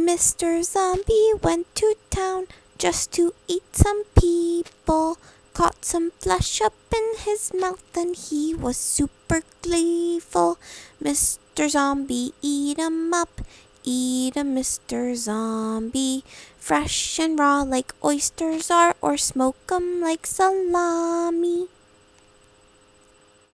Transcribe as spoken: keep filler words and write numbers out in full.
Mister Zombie went to town just to eat some people. Caught some flesh up in his mouth and he was super gleeful. Mister Zombie, eat 'em up, eat 'em, Mister Zombie. Fresh and raw like oysters are, or smoke 'em like salami.